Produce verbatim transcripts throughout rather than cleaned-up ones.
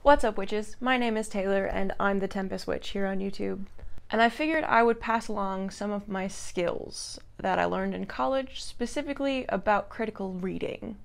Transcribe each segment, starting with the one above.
What's up, witches? My name is Taylor and I'm the Tempest Witch here on YouTube. And I figured I would pass along some of my skills that I learned in college, specifically about critical reading.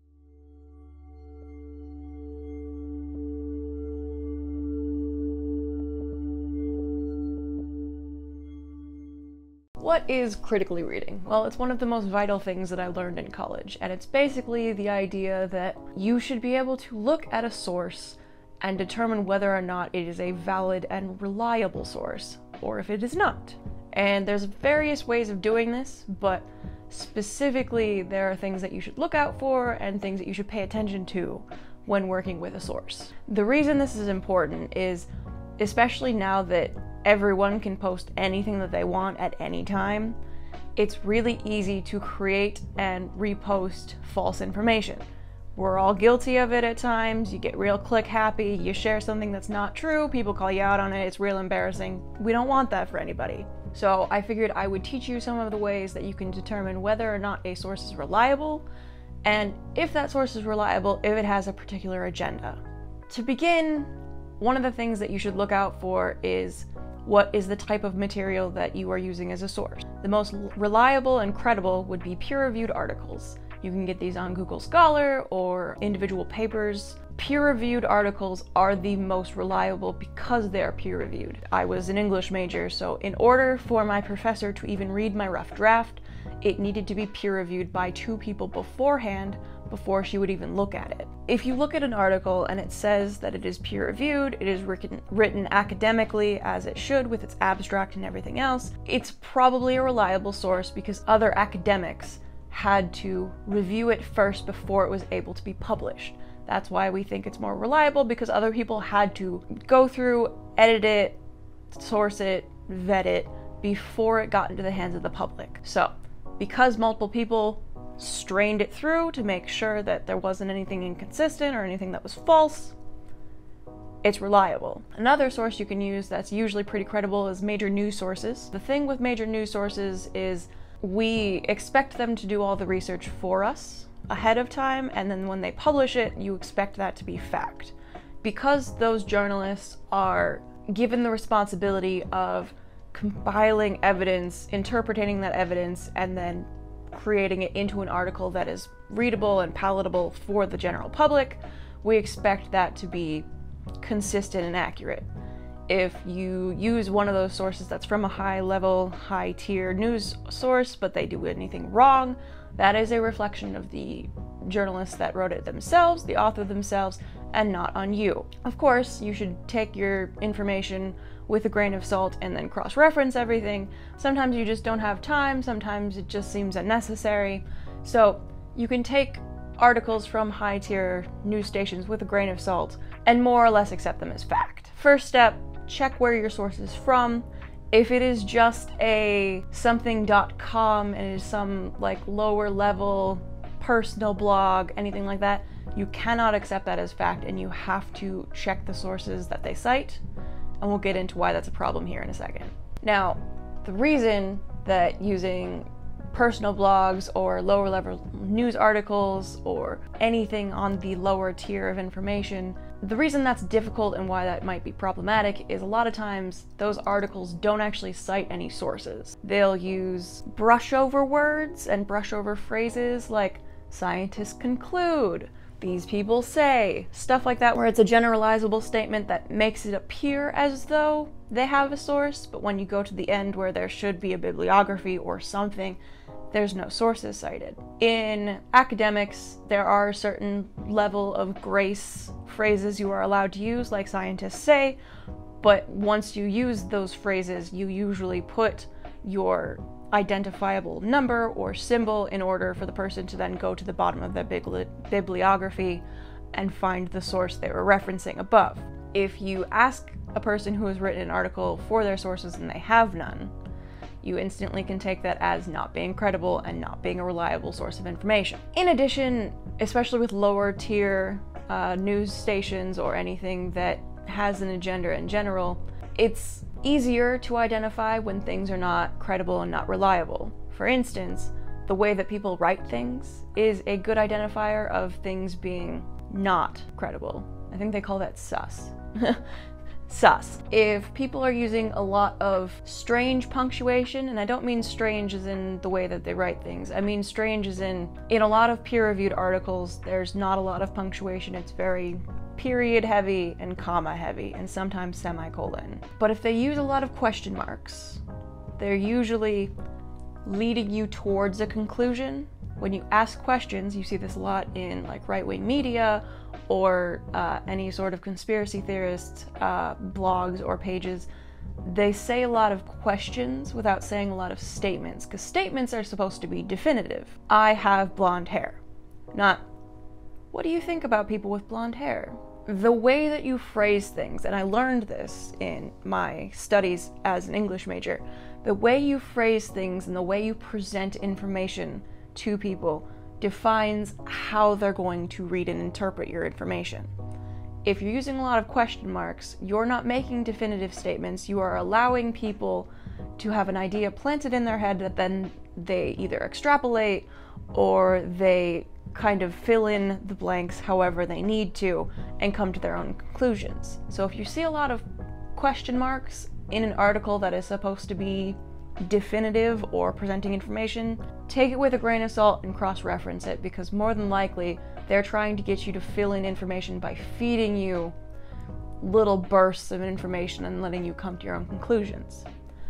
What is critically reading? Well, it's one of the most vital things that I learned in college, and it's basically the idea that you should be able to look at a source and determine whether or not it is a valid and reliable source, or if it is not. And there's various ways of doing this, but specifically there are things that you should look out for and things that you should pay attention to when working with a source. The reason this is important is, especially now that everyone can post anything that they want at any time, it's really easy to create and repost false information. We're all guilty of it at times. You get real click happy, you share something that's not true, people call you out on it, it's real embarrassing. We don't want that for anybody. So I figured I would teach you some of the ways that you can determine whether or not a source is reliable, and if that source is reliable, if it has a particular agenda. To begin, one of the things that you should look out for is what is the type of material that you are using as a source. The most reliable and credible would be peer-reviewed articles. You can get these on Google Scholar or individual papers. Peer-reviewed articles are the most reliable because they're peer-reviewed. I was an English major, so in order for my professor to even read my rough draft, it needed to be peer-reviewed by two people beforehand before she would even look at it. If you look at an article and it says that it is peer-reviewed, it is written, written academically as it should with its abstract and everything else, it's probably a reliable source because other academics had to review it first before it was able to be published. That's why we think it's more reliable, because other people had to go through, edit it, source it, vet it before it got into the hands of the public. So, because multiple people strained it through to make sure that there wasn't anything inconsistent or anything that was false, it's reliable. Another source you can use that's usually pretty credible is major news sources. The thing with major news sources is we expect them to do all the research for us ahead of time, and then when they publish it, you expect that to be fact. Because those journalists are given the responsibility of compiling evidence, interpreting that evidence, and then creating it into an article that is readable and palatable for the general public, we expect that to be consistent and accurate. If you use one of those sources that's from a high-level, high-tier news source, but they do anything wrong, that is a reflection of the journalists that wrote it themselves, the author themselves, and not on you. Of course, you should take your information with a grain of salt and then cross-reference everything. Sometimes you just don't have time, sometimes it just seems unnecessary. So you can take articles from high-tier news stations with a grain of salt and more or less accept them as fact. First step, check where your source is from. If it is just a something dot com and it is some like lower level personal blog, anything like that, you cannot accept that as fact, and you have to check the sources that they cite, and we'll get into why that's a problem here in a second. Now, the reason that using personal blogs or lower level news articles or anything on the lower tier of information, the reason that's difficult and why that might be problematic is a lot of times those articles don't actually cite any sources. They'll use brush over words and brush over phrases like scientists conclude, these people say, stuff like that, where it's a generalizable statement that makes it appear as though they have a source, but when you go to the end where there should be a bibliography or something, there's no sources cited. In academics, there are a certain level of grace phrases you are allowed to use, like scientists say, but once you use those phrases, you usually put your identifiable number or symbol in order for the person to then go to the bottom of the bibli bibliography and find the source they were referencing above. If you ask a person who has written an article for their sources and they have none, you instantly can take that as not being credible and not being a reliable source of information. In addition, especially with lower tier uh, news stations or anything that has an agenda in general, it's easier to identify when things are not credible and not reliable. For instance, the way that people write things is a good identifier of things being not credible. I think they call that sus. Sus. If people are using a lot of strange punctuation, and I don't mean strange as in the way that they write things, I mean strange as in, in a lot of peer-reviewed articles, there's not a lot of punctuation. It's very period heavy and comma heavy, and sometimes semicolon. But if they use a lot of question marks, they're usually leading you towards a conclusion. When you ask questions, you see this a lot in like right-wing media or uh, any sort of conspiracy theorist uh, blogs or pages. They say a lot of questions without saying a lot of statements, because statements are supposed to be definitive. I have blonde hair. Not, what do you think about people with blonde hair? The way that you phrase things, and I learned this in my studies as an English major, the way you phrase things and the way you present information to people defines how they're going to read and interpret your information. If you're using a lot of question marks, you're not making definitive statements. You are allowing people to have an idea planted in their head that then they either extrapolate or they kind of fill in the blanks however they need to and come to their own conclusions. So if you see a lot of question marks in an article that is supposed to be definitive or presenting information, take it with a grain of salt and cross-reference it, because more than likely they're trying to get you to fill in information by feeding you little bursts of information and letting you come to your own conclusions.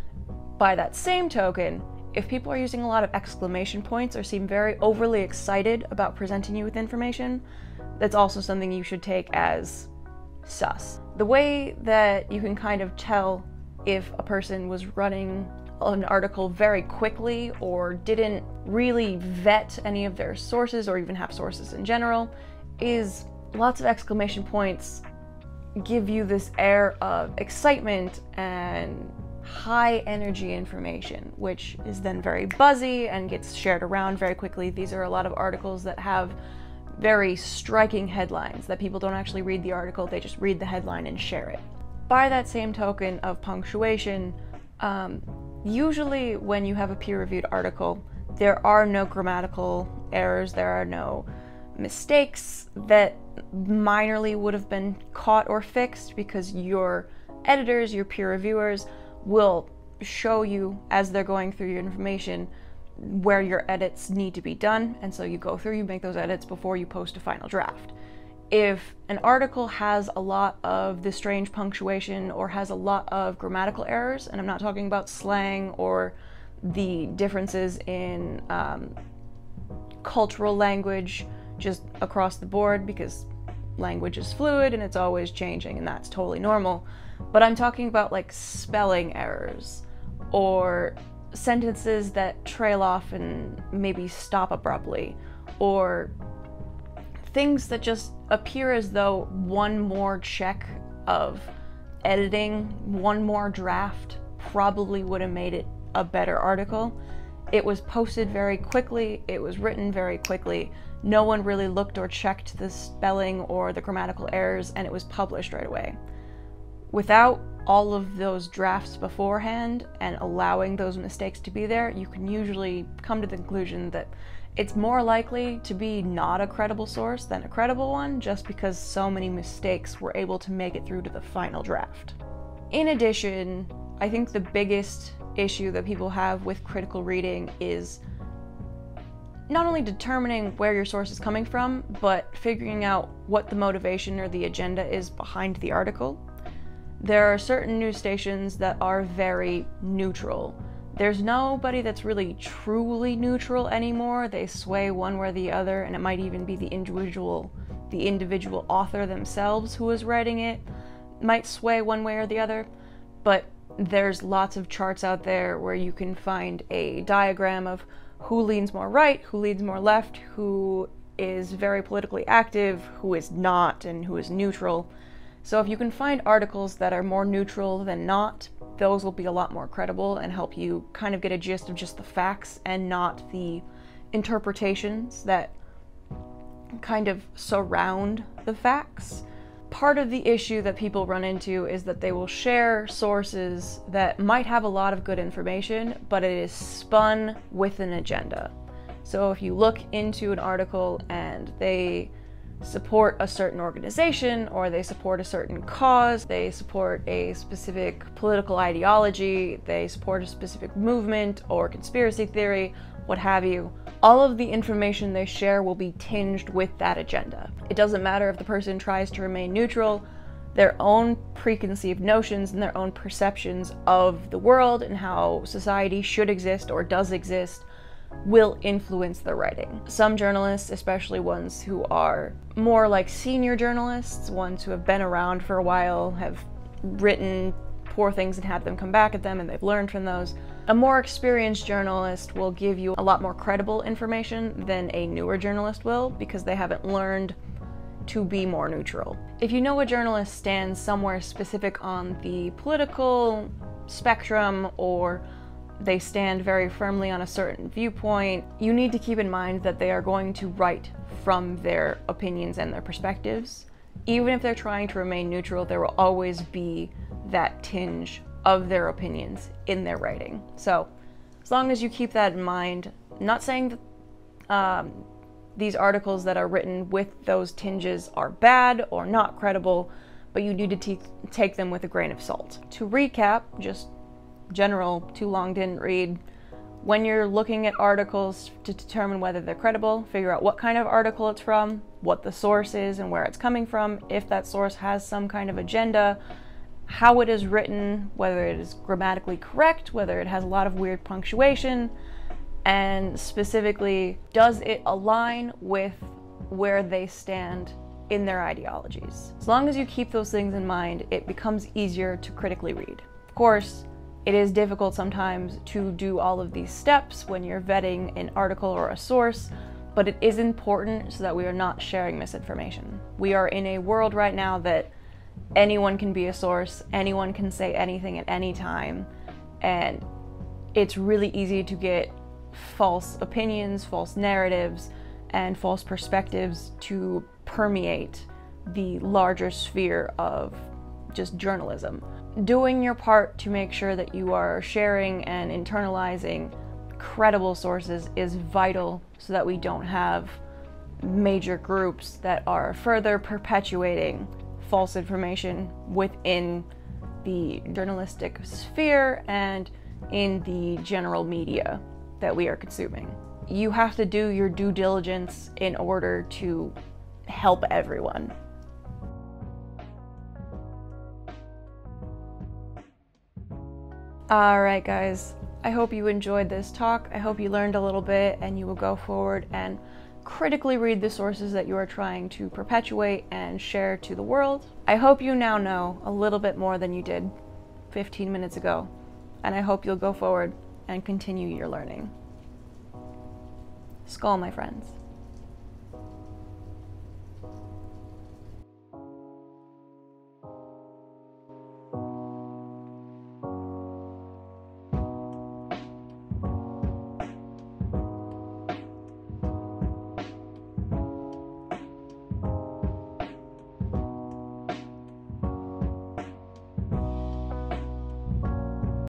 By that same token, if people are using a lot of exclamation points or seem very overly excited about presenting you with information, that's also something you should take as sus. The way that you can kind of tell if a person was running an article very quickly or didn't really vet any of their sources or even have sources in general is lots of exclamation points give you this air of excitement and high energy information, which is then very buzzy and gets shared around very quickly. These are a lot of articles that have very striking headlines that people don't actually read the article, they just read the headline and share it. By that same token of punctuation, um, usually when you have a peer-reviewed article, there are no grammatical errors, there are no mistakes that minorly would have been caught or fixed, because your editors, your peer reviewers, will show you as they're going through your information where your edits need to be done, and so you go through, you make those edits before you post a final draft. If an article has a lot of the strange punctuation or has a lot of grammatical errors, and I'm not talking about slang or the differences in um, cultural language just across the board, because language is fluid and it's always changing and that's totally normal, but I'm talking about like spelling errors or sentences that trail off and maybe stop abruptly, or things that just appear as though one more check of editing, one more draft probably would have made it a better article. It was posted very quickly, it was written very quickly, no one really looked or checked the spelling or the grammatical errors, and it was published right away. Without all of those drafts beforehand and allowing those mistakes to be there, you can usually come to the conclusion that it's more likely to be not a credible source than a credible one, just because so many mistakes were able to make it through to the final draft. In addition, I think the biggest issue that people have with critical reading is not only determining where your source is coming from, but figuring out what the motivation or the agenda is behind the article. There are certain news stations that are very neutral. There's nobody that's really truly neutral anymore. They sway one way or the other, and it might even be the individual, the individual author themselves who is writing it might sway one way or the other, but there's lots of charts out there where you can find a diagram of who leans more right, who leans more left, who is very politically active, who is not, and who is neutral. So if you can find articles that are more neutral than not, those will be a lot more credible and help you kind of get a gist of just the facts and not the interpretations that kind of surround the facts. Part of the issue that people run into is that they will share sources that might have a lot of good information, but it is spun with an agenda. So if you look into an article and they support a certain organization, or they support a certain cause, they support a specific political ideology, they support a specific movement or conspiracy theory, what have you. All of the information they share will be tinged with that agenda. It doesn't matter if the person tries to remain neutral. Their own preconceived notions and their own perceptions of the world and how society should exist or does exist will influence the writing. Some journalists, especially ones who are more like senior journalists, ones who have been around for a while, have written poor things and had them come back at them and they've learned from those. A more experienced journalist will give you a lot more credible information than a newer journalist will, because they haven't learned to be more neutral. If you know a journalist stands somewhere specific on the political spectrum, or they stand very firmly on a certain viewpoint, you need to keep in mind that they are going to write from their opinions and their perspectives. Even if they're trying to remain neutral, there will always be that tinge of their opinions in their writing. So as long as you keep that in mind, I'm not saying that um, these articles that are written with those tinges are bad or not credible, but you need to t- take them with a grain of salt. To recap, just general, too long didn't read, when you're looking at articles to determine whether they're credible, figure out what kind of article it's from, what the source is and where it's coming from, if that source has some kind of agenda, how it is written, whether it is grammatically correct, whether it has a lot of weird punctuation, and specifically, does it align with where they stand in their ideologies. As long as you keep those things in mind, it becomes easier to critically read. Of course, it is difficult sometimes to do all of these steps when you're vetting an article or a source, but it is important so that we are not sharing misinformation. We are in a world right now that anyone can be a source, anyone can say anything at any time, and it's really easy to get false opinions, false narratives, and false perspectives to permeate the larger sphere of just journalism. Doing your part to make sure that you are sharing and internalizing credible sources is vital so that we don't have major groups that are further perpetuating false information within the journalistic sphere and in the general media that we are consuming. You have to do your due diligence in order to help everyone. Alright guys, I hope you enjoyed this talk. I hope you learned a little bit and you will go forward and critically read the sources that you are trying to perpetuate and share to the world. I hope you now know a little bit more than you did fifteen minutes ago, and I hope you'll go forward and continue your learning. Skål, my friends.